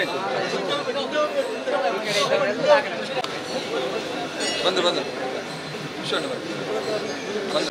ಬೇಕು ಬಂದು ಬಂದು ವಿಶ್ವಣ್ಣ ಬಂದು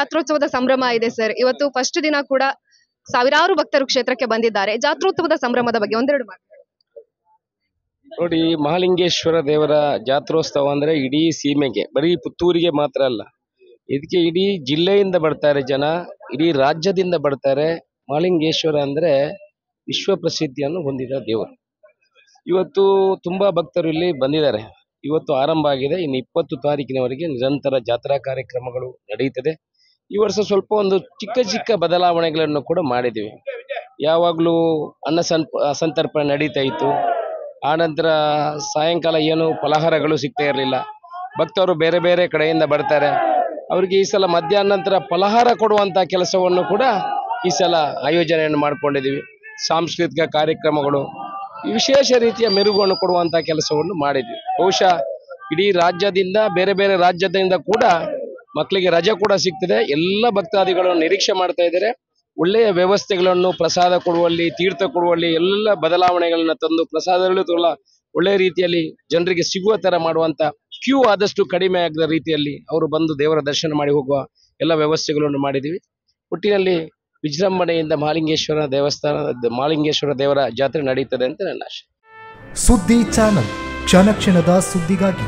ಜಾತ್ರೋತ್ಸವದ ಸಂಭ್ರಮ ಇದೆ ಸರ್. ಇವತ್ತು ಫಸ್ಟ್ ದಿನ ಕೂಡ ಸಾವಿರಾರು ಭಕ್ತರು ಕ್ಷೇತ್ರಕ್ಕೆ ಬಂದಿದ್ದಾರೆ. ಜಾತ್ರೋತ್ಸವದ ಸಂಭ್ರಮದ ಬಗ್ಗೆ ಒಂದೆರಡು ಮಾತು. ನೋಡಿ, ಮಹಾಲಿಂಗೇಶ್ವರ ದೇವರ ಜಾತ್ರೋತ್ಸವ ಅಂದ್ರೆ ಇಡೀ ಸೀಮೆಗೆ, ಬರೀ ಪುತ್ತೂರಿಗೆ ಮಾತ್ರ ಅಲ್ಲ, ಇದಕ್ಕೆ ಇಡೀ ಜಿಲ್ಲೆಯಿಂದ ಬರ್ತಾರೆ ಜನ, ಇಡೀ ರಾಜ್ಯದಿಂದ ಬರ್ತಾರೆ. ಮಹಾಲಿಂಗೇಶ್ವರ ಅಂದ್ರೆ ವಿಶ್ವ ಪ್ರಸಿದ್ಧಿಯನ್ನು ಹೊಂದಿದ ದೇವರು. ಇವತ್ತು ತುಂಬಾ ಭಕ್ತರು ಇಲ್ಲಿ ಬಂದಿದ್ದಾರೆ. ಇವತ್ತು ಆರಂಭ ಆಗಿದೆ. ಇನ್ನು 20 ತಾರೀಕಿನವರೆಗೆ ನಿರಂತರ ಜಾತ್ರಾ ಕಾರ್ಯಕ್ರಮಗಳು ನಡೆಯುತ್ತದೆ. ಈ ವರ್ಷ ಸ್ವಲ್ಪ ಒಂದು ಚಿಕ್ಕ ಚಿಕ್ಕ ಬದಲಾವಣೆಗಳನ್ನು ಕೂಡ ಮಾಡಿದ್ದೀವಿ. ಯಾವಾಗಲೂ ಸಂತರ್ಪಣೆ ನಡೀತಾ ಇತ್ತು. ಆನಂತರ ಸಾಯಂಕಾಲ ಏನು ಫಲಹಾರಗಳು ಸಿಗ್ತಾ ಇರಲಿಲ್ಲ. ಭಕ್ತರು ಬೇರೆ ಬೇರೆ ಕಡೆಯಿಂದ ಬರ್ತಾರೆ. ಅವರಿಗೆ ಈ ಸಲ ಮಧ್ಯಾಹ್ನ ನಂತರ ಫಲಹಾರ ಕೊಡುವಂಥ ಕೆಲಸವನ್ನು ಕೂಡ ಈ ಸಲ ಆಯೋಜನೆಯನ್ನು ಮಾಡಿಕೊಂಡಿದ್ದೀವಿ. ಸಾಂಸ್ಕೃತಿಕ ಕಾರ್ಯಕ್ರಮಗಳು, ವಿಶೇಷ ರೀತಿಯ ಮೆರುಗನ್ನು ಕೊಡುವಂಥ ಕೆಲಸವನ್ನು ಮಾಡಿದ್ವಿ. ಬಹುಶಃ ಇಡೀ ರಾಜ್ಯದಿಂದ, ಬೇರೆ ಬೇರೆ ರಾಜ್ಯದಿಂದ ಕೂಡ ಮಕ್ಕಳಿಗೆ ರಜೆ ಕೂಡ ಸಿಗ್ತದೆ. ಎಲ್ಲ ಭಕ್ತಾದಿಗಳನ್ನು ನಿರೀಕ್ಷೆ ಮಾಡ್ತಾ ಇದ್ದಾರೆ. ಒಳ್ಳೆಯ ವ್ಯವಸ್ಥೆಗಳನ್ನು, ಪ್ರಸಾದ ಕೊಡುವಲ್ಲಿ, ತೀರ್ಥ ಕೊಡುವಲ್ಲಿ ಎಲ್ಲ ಬದಲಾವಣೆಗಳನ್ನ ತಂದು ಪ್ರಸಾದಗಳು ಒಳ್ಳೆಯ ರೀತಿಯಲ್ಲಿ ಜನರಿಗೆ ಸಿಗುವ ತರ ಮಾಡುವಂತ, ಕ್ಯೂ ಆದಷ್ಟು ಕಡಿಮೆ ಆಗದ ರೀತಿಯಲ್ಲಿ ಅವರು ಬಂದು ದೇವರ ದರ್ಶನ ಮಾಡಿ ಹೋಗುವ ಎಲ್ಲ ವ್ಯವಸ್ಥೆಗಳನ್ನು ಮಾಡಿದ್ದೀವಿ. ಒಟ್ಟಿನಲ್ಲಿ ವಿಜೃಂಭಣೆಯಿಂದ ಮಹಾಲಿಂಗೇಶ್ವರ ದೇವರ ಜಾತ್ರೆ ನಡೆಯುತ್ತದೆ ಅಂತ ನನ್ನ ಆಶೆ. ಸುದ್ದಿ ಚಾನಲ್, ಕ್ಷಣ ಕ್ಷಣದ ಸುದ್ದಿಗಾಗಿ.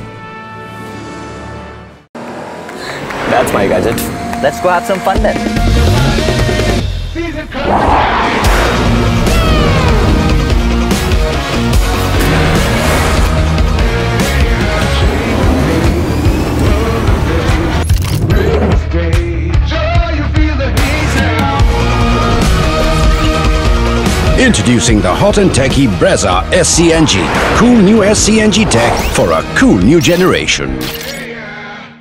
That's my gadget. Let's go have some fun then. Introducing the hot and techy Brezza SCNG. Cool new SCNG tech for a cool new generation.